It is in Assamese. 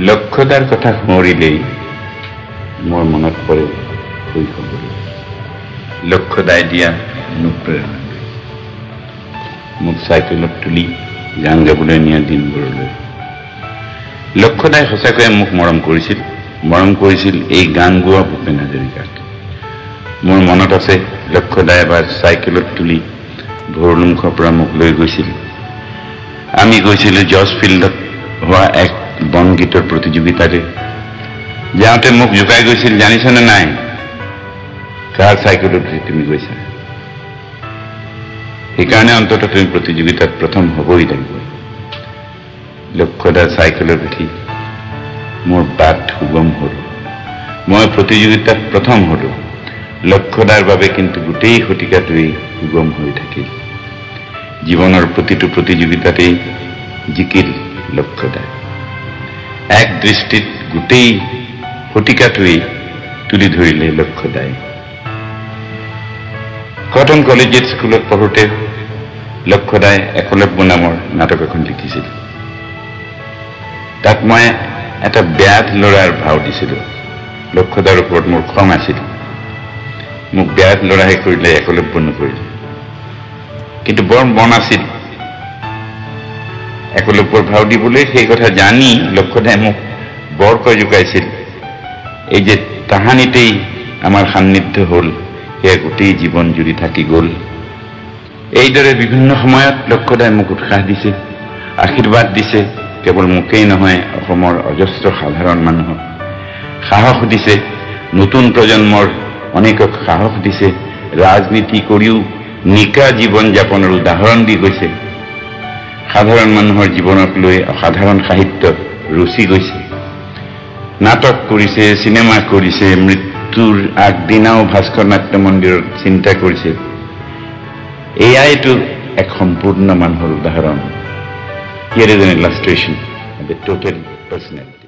লক্ষ্যদাৰ কথা সোঁৱৰিলেই মোৰ মনত পৰে শৈশৱলৈ। লক্ষ্যদাই দিয়া অনুপ্ৰেৰণা মোক চাইকেলত তুলি গান গাবলৈ নিয়া দিনবোৰলৈ। লক্ষ্যদাই সঁচাকৈয়ে মোক মৰম কৰিছিল এই গান গোৱা ভূপেন হাজৰিকাক। মোৰ মনত আছে লক্ষ্যদাই এবাৰ চাইকেলত তুলি ভৰলুমুখৰ পৰা মোক লৈ গৈছিল। আমি গৈছিলোঁ জৰ্জ ফিল্ডত হোৱা এক বনগীতৰ প্ৰতিযোগিতালৈ। যাওঁতে মোক জোকাই গৈছিল, জানিছনে নাই কাৰ চাইকেলত উঠি তুমি গৈছা, সেইকাৰণে অন্ততঃ তুমি প্ৰতিযোগিতাত প্ৰথম হ'বই লাগিব। লক্ষ্যদাৰ চাইকেলত উঠি মোৰ বাট সুগম হ'ল। মই প্ৰতিযোগিতাত প্ৰথম হ'লোঁ। লক্ষ্যদাৰ বাবে কিন্তু গোটেই শতিকাটোৱেই সুগম হৈ থাকিল। জীৱনৰ প্ৰতিটো প্ৰতিযোগিতাতেই জিকিল লক্ষ্যদাই। এক দৃষ্টিত গোটেই শতিকাটোৱেই তুলি ধৰিলে লক্ষ্যদাই। কটন কলেজিয়েট স্কুলত পঢ়োতে লক্ষ্যদাই একলব্য নামৰ নাটক এখন লিখিছিল। তাত মই এটা ব্যাধ ল'ৰাৰ ভাও দিছিলোঁ। লক্ষ্যদাৰ ওপৰত মোৰ খং আছিল। মোক ব্যাধ ল'ৰাহে কৰিলে, একলব্য নকৰিলে। কিন্তু বৰ মন আছিল একলব্যৰ ভাও দিবলৈ। সেই কথা জানি লক্ষ্যদাই মোক বৰকৈ জোকাইছিল। এই যে তাহানিতেই আমাৰ সান্নিধ্য হ'ল, সেয়া গোটেই জীৱন জুৰি থাকি গ'ল। এইদৰে বিভিন্ন সময়ত লক্ষ্যদাই মোক উৎসাহ দিছে, আশীৰ্বাদ দিছে। কেৱল মোকেই নহয়, অসমৰ অজস্ৰ সাধাৰণ মানুহক সাহস দিছে। নতুন প্ৰজন্মৰ অনেকক সাহস দিছে। ৰাজনীতি কৰিও নিকা জীৱন যাপনৰ উদাহৰণ দি গৈছে। সাধাৰণ মানুহৰ জীৱনক লৈ অসাধাৰণ সাহিত্য ৰচি গৈছে। নাটক কৰিছে, চিনেমা কৰিছে, মৃত্যুৰ আগদিনাও ভাস্কৰ নাট্য মন্দিৰত চিন্তা কৰিছে। এয়াইতো এক সম্পূৰ্ণ মানুহৰ উদাহৰণ। Here is an illustration of the total personality.